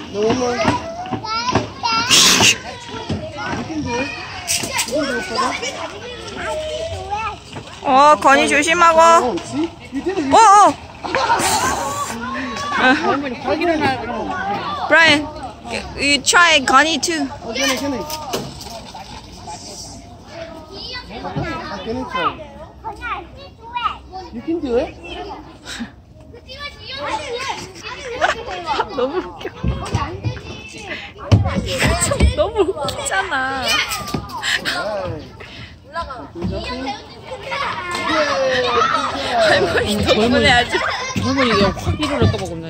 No more. 건이 조심하고. Brian, you try 건이 too. You can do it. 너무 웃겨. 너무 웃기잖아. 할머니 덕분에 아주. 할머니 그냥 확 일어났다고 겁나.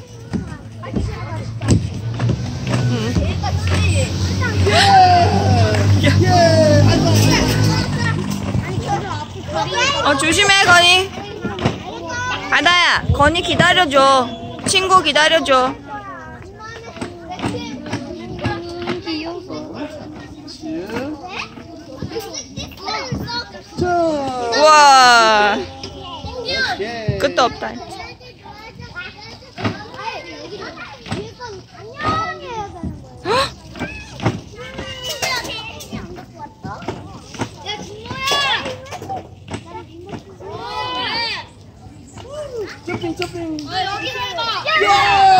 조심해 건이. 아다야, 건이 기다려줘. 친구 기다려줘. 우와, 끝도 없다. 점핑. 여기서 해봐.